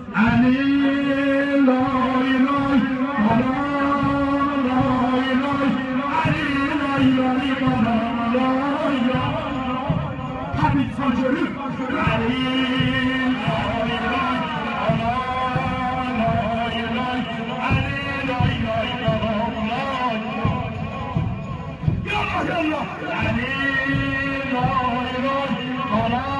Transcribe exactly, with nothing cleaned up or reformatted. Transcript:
علی لای لای بابا لای لای علی لای لای بابا لای لای حبیب ساجری علی لای لای بابا لای لای علی لای لای بابا لای یا الله یا الله علی لای لای بابا